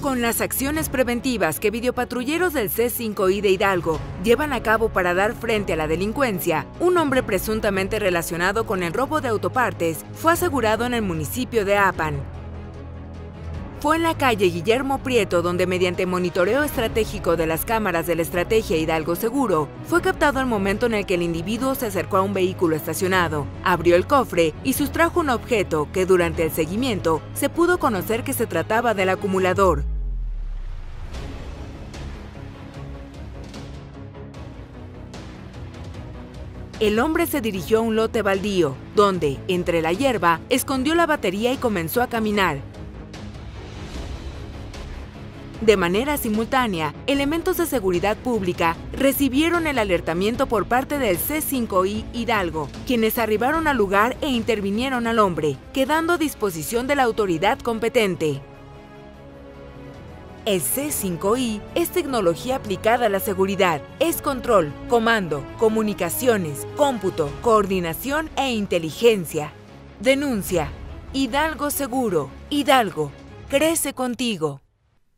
Con las acciones preventivas que videopatrulleros del C5I de Hidalgo llevan a cabo para dar frente a la delincuencia, un hombre presuntamente relacionado con el robo de autopartes fue asegurado en el municipio de Apan. Fue en la calle Guillermo Prieto donde, mediante monitoreo estratégico de las cámaras de la estrategia Hidalgo Seguro, fue captado el momento en el que el individuo se acercó a un vehículo estacionado, abrió el cofre y sustrajo un objeto que durante el seguimiento se pudo conocer que se trataba del acumulador. El hombre se dirigió a un lote baldío, donde, entre la hierba, escondió la batería y comenzó a caminar. De manera simultánea, elementos de seguridad pública recibieron el alertamiento por parte del C5I Hidalgo, quienes arribaron al lugar e intervinieron al hombre, quedando a disposición de la autoridad competente. El C5I es tecnología aplicada a la seguridad, es control, comando, comunicaciones, cómputo, coordinación e inteligencia. Denuncia. Hidalgo Seguro. Hidalgo, crece contigo.